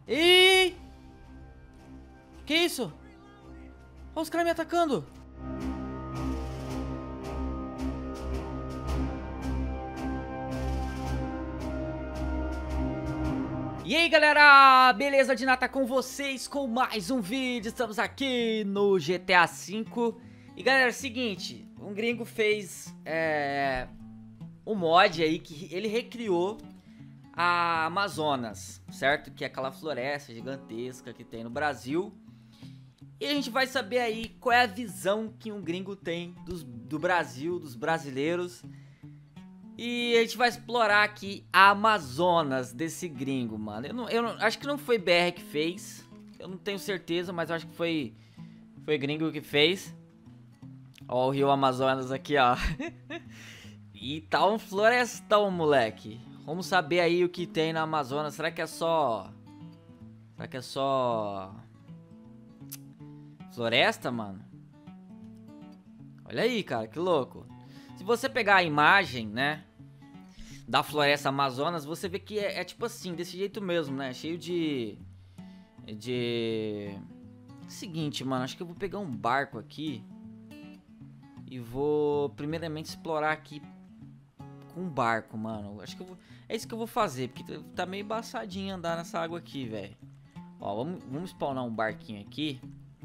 Ih! Que isso? Olha os caras me atacando. E aí galera, beleza de nata com vocês com mais um vídeo, estamos aqui no GTA V. E galera, é o seguinte, um gringo fez um mod aí que ele recriou a Amazonas, certo? Que é aquela floresta gigantesca que tem no Brasil. E a gente vai saber aí qual é a visão que um gringo tem do Brasil, dos brasileiros. E a gente vai explorar aqui a Amazonas desse gringo, mano. Eu não acho que não foi BR que fez. Eu não tenho certeza, mas eu acho que foi gringo que fez. Ó o rio Amazonas aqui, ó. E tá um florestão, moleque. Vamos saber aí o que tem na Amazonas. Será que é só floresta, mano? Olha aí, cara, que louco. Se você pegar a imagem, né, da floresta Amazonas, você vê que é tipo assim, desse jeito mesmo, né? Cheio de... Seguinte, mano, acho que eu vou pegar um barco aqui e vou primeiramente explorar aqui com um barco, mano. Acho que é isso que eu vou fazer, porque tá meio embaçadinho andar nessa água aqui, velho. Ó, vamos spawnar um barquinho aqui.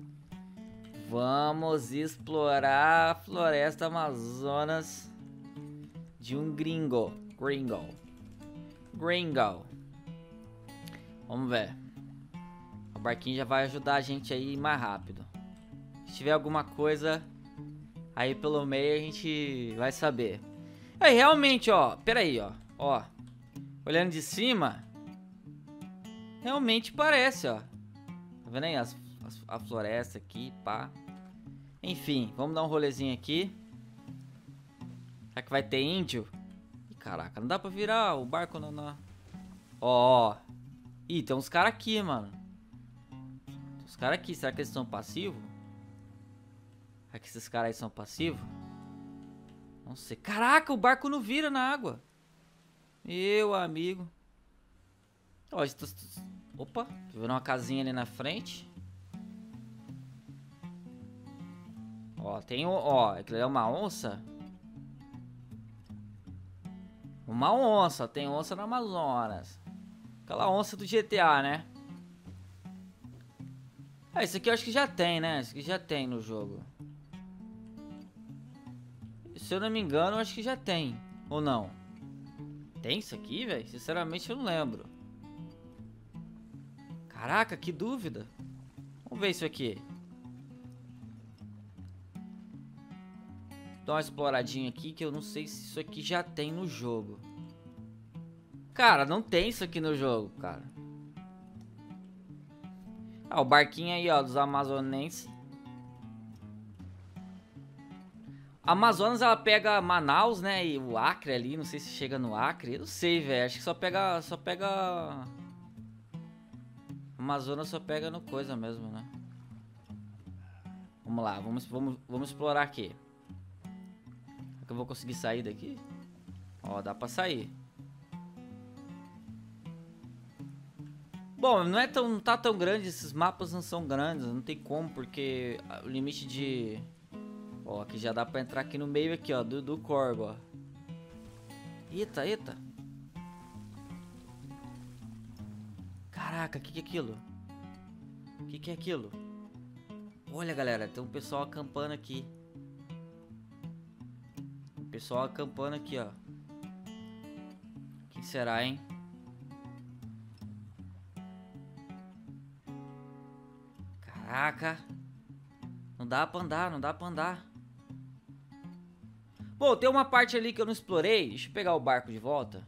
Vamos explorar a floresta Amazonas de um gringo. Vamos ver. O barquinho já vai ajudar a gente aí mais rápido. Se tiver alguma coisa aí pelo meio, a gente vai saber. Aí, realmente, ó. Pera aí, ó. Ó. Olhando de cima, realmente parece, ó. Tá vendo aí a floresta aqui, pá. Enfim, vamos dar um rolezinho aqui. Será que vai ter índio? Ih, caraca, não dá pra virar o barco na... Ó. Ih, tem uns caras aqui, mano. Tem uns caras aqui, será que eles são passivos? Será que esses caras aí são passivos? Não sei. Caraca, o barco não vira na água. Meu amigo. Ó, opa, tô vendo uma casinha ali na frente. Ó, tem ó, aquilo é uma onça. Uma onça, tem onça no Amazonas. Aquela onça do GTA, né? Ah, isso aqui eu acho que já tem, né? Isso aqui já tem no jogo. Se eu não me engano, eu acho que já tem. Ou não? Tem isso aqui, velho? Sinceramente eu não lembro. Caraca, que dúvida. Vamos ver isso aqui. Dá uma exploradinha aqui que eu não sei se isso aqui já tem no jogo. Cara, não tem isso aqui no jogo, cara. Ah, o barquinho aí, ó, dos amazonenses. A Amazonas, ela pega Manaus, né, e o Acre ali, não sei se chega no Acre. Eu não sei, velho, acho que só pega... Amazonas só pega no coisa mesmo, né. Vamos lá, vamos explorar aqui. Será que eu vou conseguir sair daqui? Ó, dá pra sair. Bom, não tá tão grande, esses mapas não são grandes, não tem como, porque o limite de... Ó, aqui já dá pra entrar aqui no meio aqui, ó, do corvo, ó. Eita, eita. Caraca, que é aquilo? Que é aquilo? Olha, galera, tem um pessoal acampando aqui. Um pessoal acampando aqui, ó. Quem será, hein? Caraca. Não dá pra andar, não dá pra andar. Bom, tem uma parte ali que eu não explorei. Deixa eu pegar o barco de volta.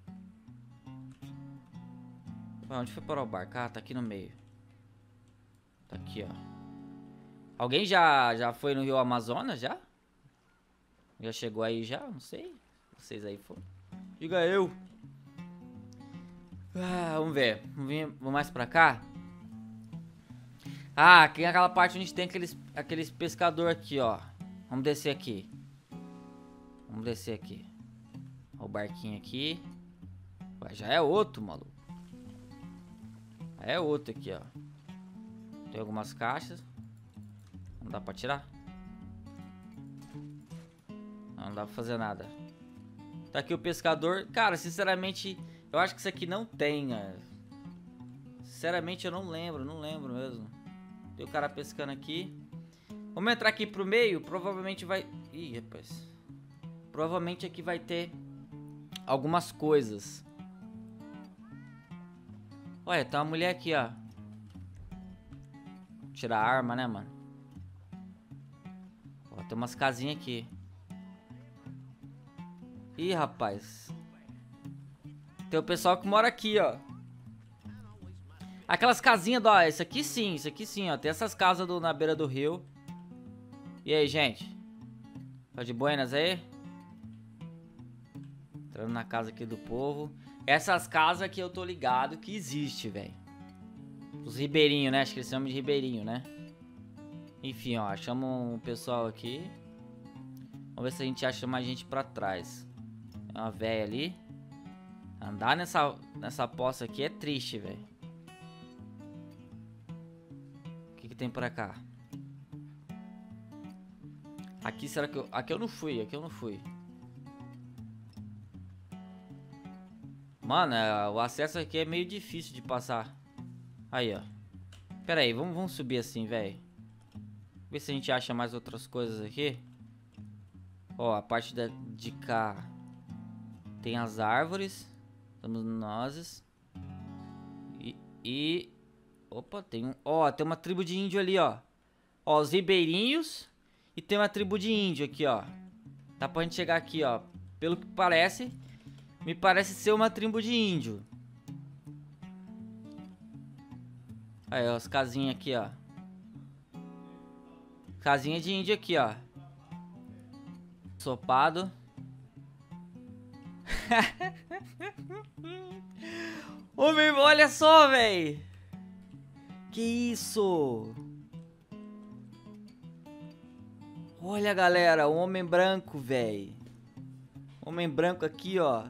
Onde foi parar o barco? Ah, tá aqui no meio. Tá aqui, ó. Alguém já foi no Rio Amazonas, já? Já chegou aí já? Não sei. Vocês aí foram. Diga eu. Ah, vamos ver. Vamos mais pra cá. Ah, aqui é aquela parte onde tem aqueles pescador aqui, ó. Vamos descer aqui. Vamos descer aqui. Ó, o barquinho aqui. Ué, já é outro, maluco. É outro aqui, ó. Tem algumas caixas. Não dá pra tirar? Não dá pra fazer nada. Tá aqui o pescador. Cara, sinceramente, eu acho que isso aqui não tem, né? Sinceramente, eu não lembro mesmo. Tem o cara pescando aqui. Vamos entrar aqui pro meio. Provavelmente vai... Ih, rapaz. Provavelmente aqui vai ter algumas coisas. Olha, tem uma mulher aqui, ó. Tirar a arma, né, mano? Ó, tem umas casinhas aqui. Ih, rapaz. Tem o pessoal que mora aqui, ó. Aquelas casinhas, ó. Isso aqui sim, ó. Tem essas casas na beira do rio. E aí, gente? Tá de buenas aí? Entrando na casa aqui do povo. Essas casas que eu tô ligado que existe, velho. Os ribeirinhos, né? Acho que eles chamam de ribeirinho, né? Enfim, ó. Achamos um pessoal aqui. Vamos ver se a gente acha mais gente pra trás. Tem uma véia ali. Andar nessa poça aqui é triste, velho. O que tem pra cá? Aqui, será que eu... Aqui eu não fui. Mano, o acesso aqui é meio difícil de passar. Aí, ó. Pera aí, vamos subir assim, velho. Ver se a gente acha mais outras coisas aqui. Ó, a parte de cá tem as árvores. Temos nozes. Opa, tem um... Ó, tem uma tribo de índio ali, ó. Ó, os ribeirinhos. E tem uma tribo de índio aqui, ó. Dá pra gente chegar aqui, ó. Pelo que parece... Me parece ser uma tribo de índio. Aí, ó, as casinhas aqui, ó. Casinha de índio aqui, ó. Sopado. Homem, olha só, velho. Que isso? Olha, galera, o homem branco, velho. Homem branco aqui, ó.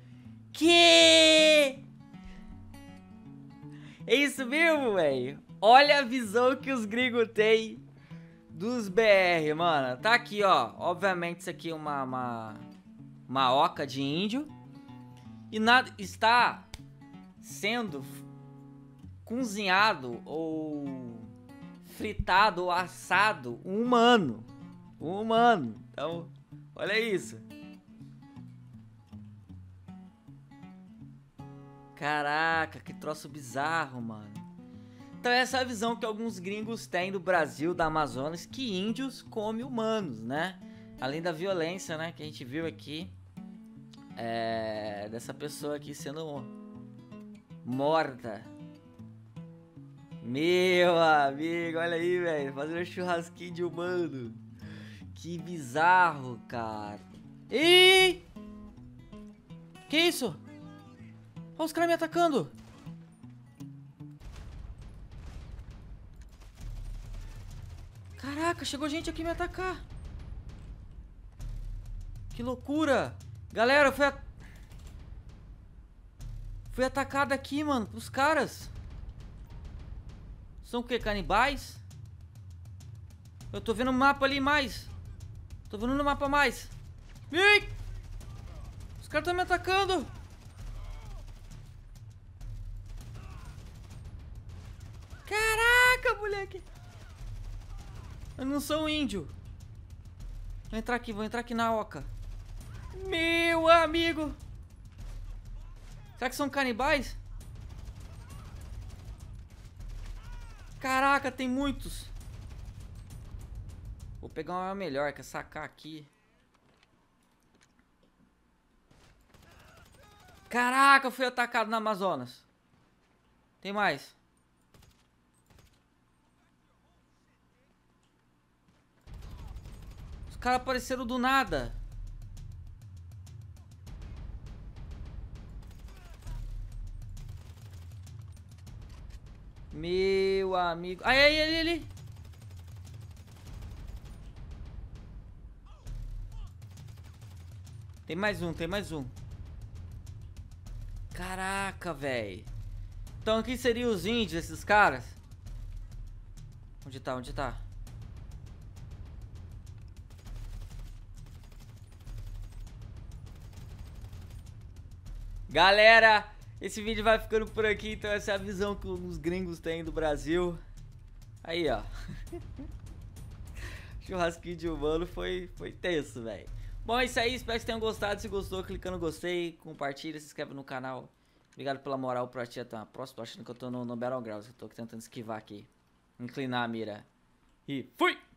Que? É isso mesmo, velho? Olha a visão que os gringos têm dos BR, mano. Tá aqui, ó. Obviamente isso aqui é uma oca de índio. E nada está sendo cozinhado ou fritado ou assado um humano. Um humano. Então, olha isso. Caraca, que troço bizarro, mano. Então essa é a visão que alguns gringos têm do Brasil, da Amazonas, que índios comem humanos, né? Além da violência, né, que a gente viu aqui. Dessa pessoa aqui sendo morta. Meu amigo, olha aí, velho. Fazendo churrasquinho de humano. Que bizarro, cara. Ih! Que isso? Olha os caras me atacando. Caraca, chegou gente aqui me atacar. Que loucura. Galera, fui atacado aqui, mano, os caras. São o que, canibais? Eu tô vendo o mapa ali mais. Tô vendo no mapa mais. Ih! Os caras estão me atacando. Caraca, moleque. Eu não sou um índio. Vou entrar aqui na oca. Meu amigo. Será que são canibais? Caraca, tem muitos. Vou pegar uma melhor, que é sacar aqui. Caraca, eu fui atacado na Amazonas. Tem mais. Os caras apareceram do nada. Meu amigo. Ai, ali. Tem mais um. Caraca, velho. Então quem seriam os índios, esses caras? Onde tá? Onde tá? Galera, esse vídeo vai ficando por aqui. Então essa é a visão que os gringos têm do Brasil. Aí, ó. Churrasquinho de humano foi tenso, velho. Bom, é isso aí. Espero que vocês tenham gostado. Se gostou, clica no gostei, compartilha, se inscreve no canal. Obrigado pela moral, pra ti. Até uma próxima. Tô achando que eu tô no Battlegrounds. Eu tô tentando esquivar aqui. Inclinar a mira. E fui!